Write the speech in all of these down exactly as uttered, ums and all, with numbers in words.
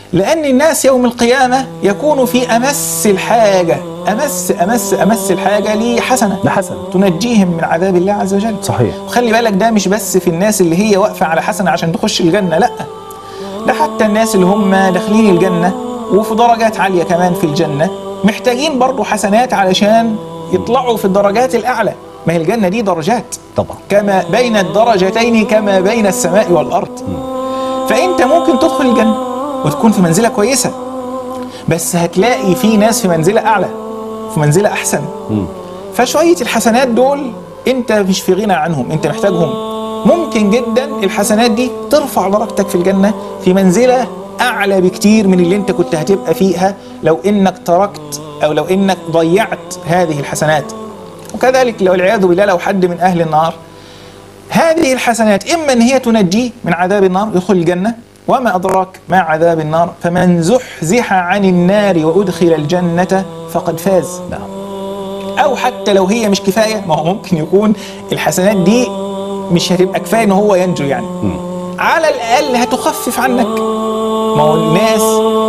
لأن الناس يوم القيامة يكون في أمس الحاجة أمس أمس أمس الحاجة لحسنة لحسنة تنجيهم من عذاب الله عز وجل. صحيح. وخلي بالك ده مش بس في الناس اللي هي واقفة على حسنة عشان تخش الجنة، لأ، ده حتى الناس اللي هم داخلين الجنة وفي درجات عالية كمان في الجنة محتاجين برضو حسنات علشان يطلعوا في الدرجات الأعلى. ما هي الجنة دي درجات طبعا، كما بين الدرجتين كما بين السماء والأرض. فأنت ممكن تدخل الجنة وتكون في منزلة كويسة، بس هتلاقي في ناس في منزلة أعلى، في منزلة أحسن. م. فشوية الحسنات دول أنت مش في غنى عنهم، أنت محتاجهم. ممكن جدا الحسنات دي ترفع درجتك في الجنة في منزلة أعلى بكتير من اللي أنت كنت هتبقى فيها لو إنك تركت أو لو إنك ضيعت هذه الحسنات. وكذلك لو العياذ بالله لو حد من أهل النار، هذه الحسنات إما أن هي تنجيه من عذاب النار يدخل الجنة، وما أدراك ما عذاب النار، فمن زحزح عن النار وأدخل الجنة فقد فاز. نعم. أو حتى لو هي مش كفاية، ما هو ممكن يكون الحسنات دي مش هتبقى كفاية إن هو ينجو يعني، م. على الأقل هتخفف عنك. ما هو الناس،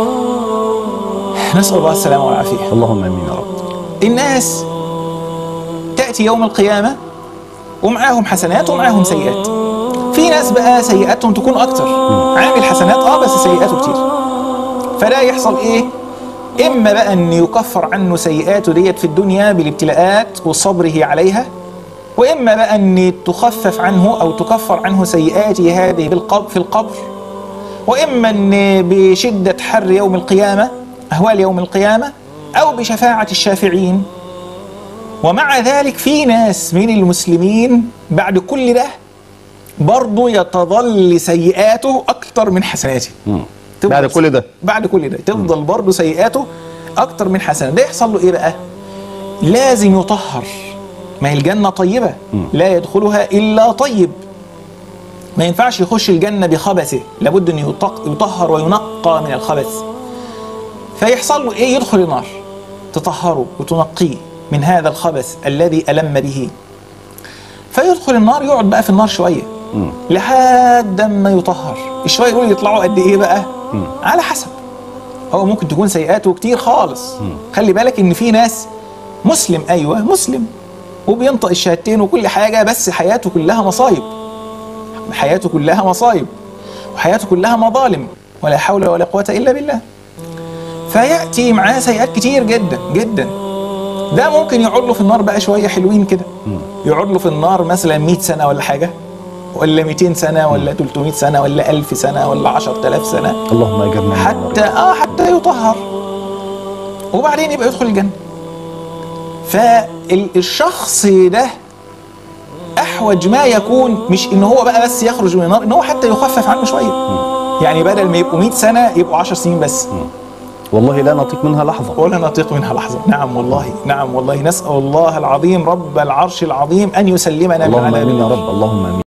نسأل الله السلامة والعافية، اللهم آمين يا رب. الناس تأتي يوم القيامة ومعاهم حسنات ومعاهم سيئات. في ناس بقى سيئاتهم تكون أكتر، عامل حسنات اه بس سيئاته كتير. فلا يحصل إيه؟ إما بقى أن يكفر عنه سيئاته ديت في الدنيا بالابتلاءات وصبره عليها، وإما بقى أن تخفف عنه أو تكفر عنه سيئاته هذه بالقبر في القبر، وإما أن بشدة حر يوم القيامة، أهوال يوم القيامة، أو بشفاعة الشافعين. ومع ذلك في ناس من المسلمين بعد كل ده برضه يتظل سيئاته أكتر من حسناته. بعد كل ده بعد كل ده تفضل برضه سيئاته أكتر من حسناته. ده يحصل له إيه بقى؟ لازم يطهر. ما هي الجنة طيبة، لا يدخلها إلا طيب. ما ينفعش يخش الجنة بخبثه، لابد أن يطهر وينقى من الخبث. فيحصل له إيه؟ يدخل النار تطهره وتنقيه من هذا الخبث الذي ألم به. فيدخل النار، يقعد بقى في النار شوية م. لحد ما يطهر. الشوية يقول يطلعوا قد إيه بقى؟ م. على حسب. هو ممكن تكون سيئاته كتير خالص. م. خلي بالك إن في ناس مسلم، أيوة مسلم وبينطق الشهادتين وكل حاجة، بس حياته كلها مصايب، حياته كلها مصايب وحياته كلها مظالم، ولا حول ولا قوة إلا بالله. فيأتي معاه سيئات كتير جدا جدا. ده ممكن يقعد له في النار بقى شوية حلوين كده، يقعد له في النار مثلا مئة سنة ولا حاجة، ولا مئتين سنة، ولا ثلاثمئة سنة، ولا ألف سنة، ولا عشرة آلاف سنة، اللهم أجرنا حتى آه حتى يطهر، وبعدين يبقى يدخل الجنة. فالشخص ده أحوج ما يكون مش إن هو بقى بس يخرج من النار، إن هو حتى يخفف عنه شوية. يعني بدل ما يبقوا مئة سنة يبقوا عشر سنين بس. والله لا نطيق منها لحظة، ولا نطيق منها لحظة. نعم والله، نعم والله. نسأل الله العظيم رب العرش العظيم أن يسلمنا من عذاب النار. اللهم آمين يا رب، اللهم آمين.